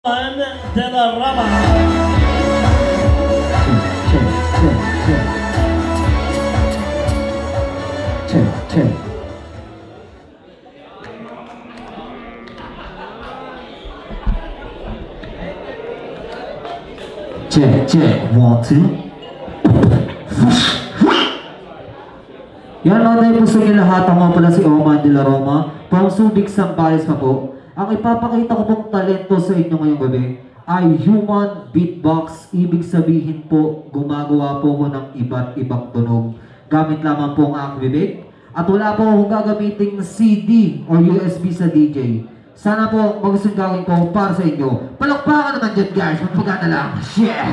Dela Rama. Check, 1, 2. Yan mga tayo po sa inyo lahat. Ako nga pala si Oman, Dela, Rama. Pang-Subic Sambales pa po. Ang ipapakita ko pong talento sa inyo ngayong gabi ay human beatbox. Ibig sabihin po, gumagawa po ko ng iba't ibang tunog. Gamit lamang po ang aking bibig. At wala po akong gagamiting CD or USB sa DJ. Sana po magustong gawin ko para sa inyo. Palakpakan naman dyan guys, magpagana lang. Yeah!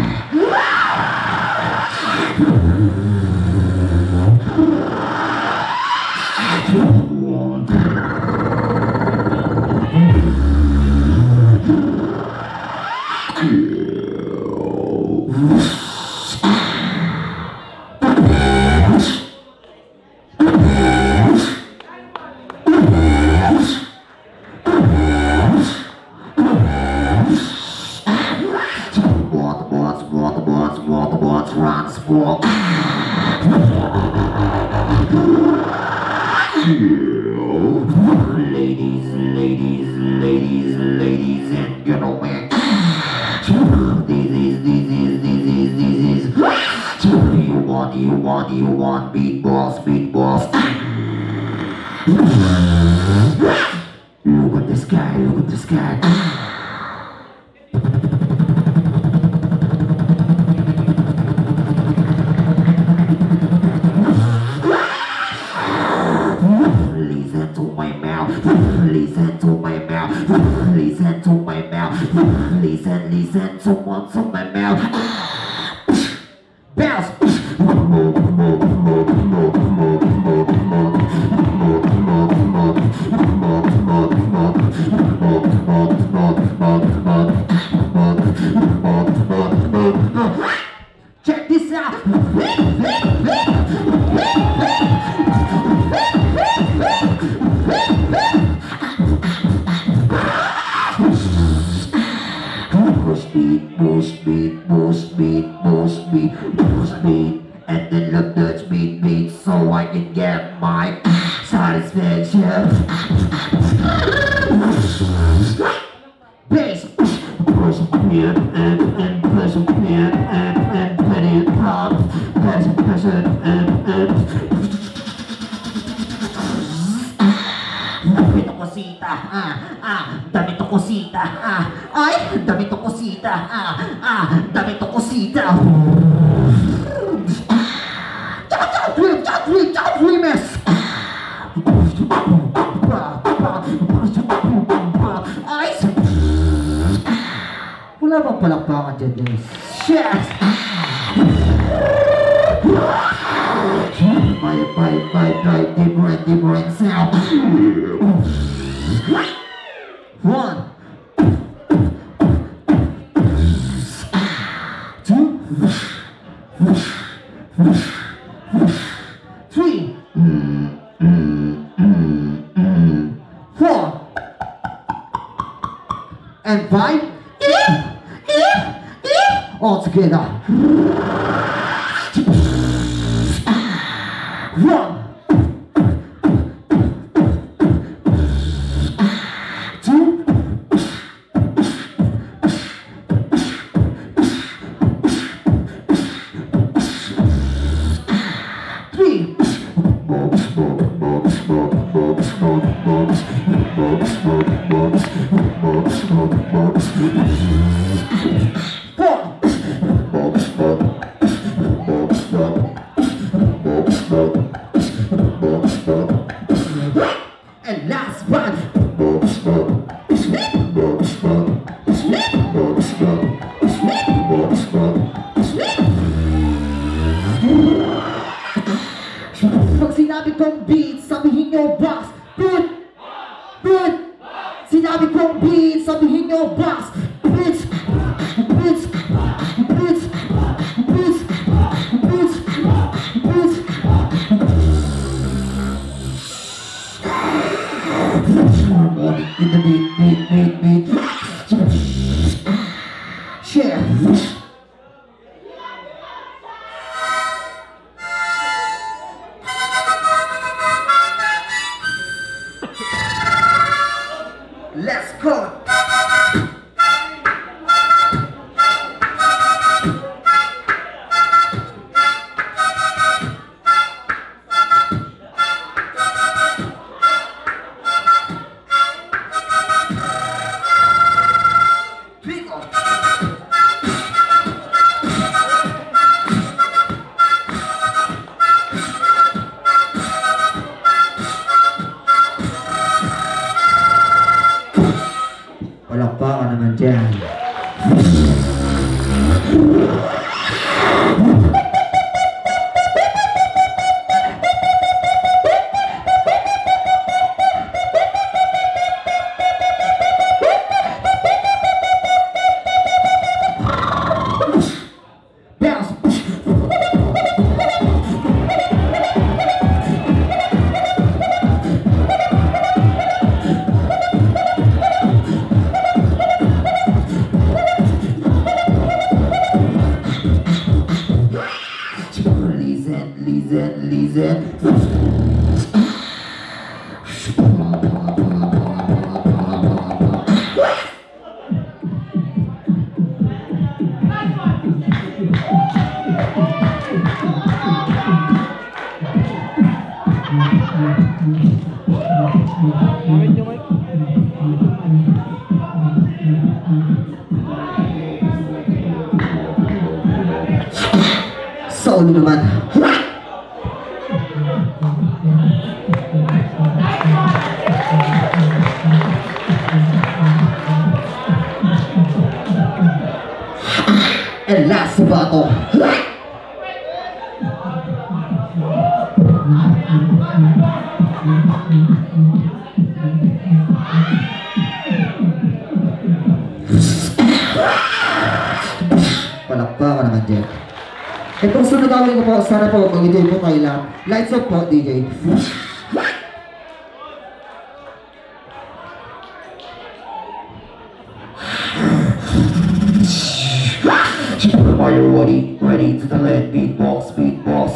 Ladies and gentlemen, you want beatbox. Look at this guy. Listen to my mouth. Listen to my mouth. Listen to what's on my mouth. Bounce. Check this out. Push beat, and then the Dutch beat, so I can get my satisfaction. Bass, push beat, and push beat, and let it pop, push it, Dami to kosita, dami to kosita, ay, dami to kosita, dami to kosita. Remix. Ice. Wala bang palakpakan dyan guys? Shit! My different sound. 1, 2, 3, 4, and 5. All together. 1, 2, 3. And last one. Pag sinabi kong beat, sabihin nyo box. Beat. Sinabi kong beat, sabihin nyo box. Beat. Let's go! Palakpakan naman dyan. Listen. Sa ulo naman. And last bato. Palakpakan naman dyan. Itong sunod gawin ko po, sana po mag-enjoy po kayo lang. Lights up po, DJ. Are you ready? Ready to the lead? Beatbox, beatbox.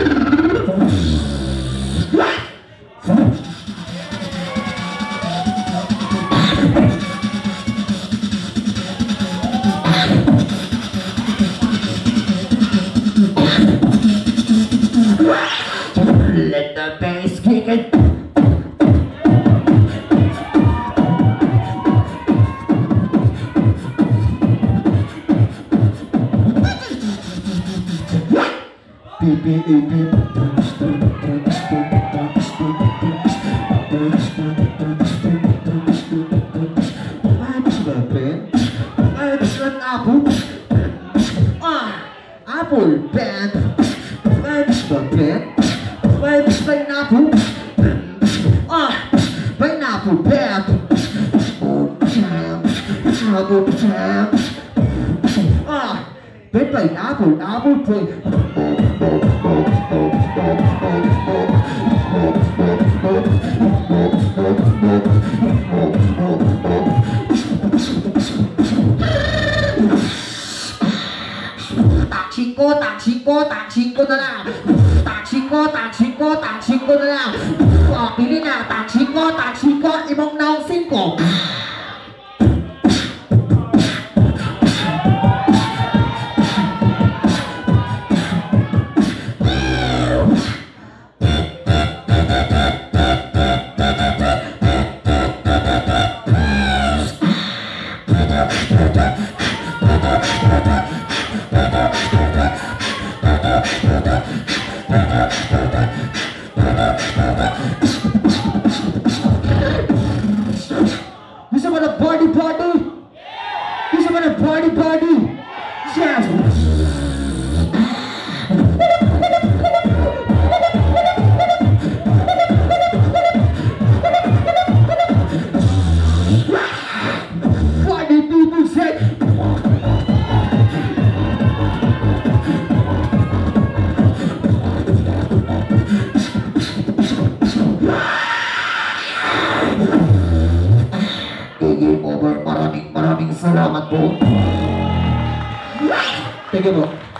Let the bass kick it. Beep, beep, beep, beep. Apple band. Pineapple. Pineapple band. Apple jam. Pineapple, apple play. Taksiko na lang. Taksiko na lang. Pili na, taksiko, imong naong 5. Gusto mo na party? Gusto mo na party? Yes! Party people say! Game over. Maraming salamat po. Thank you po.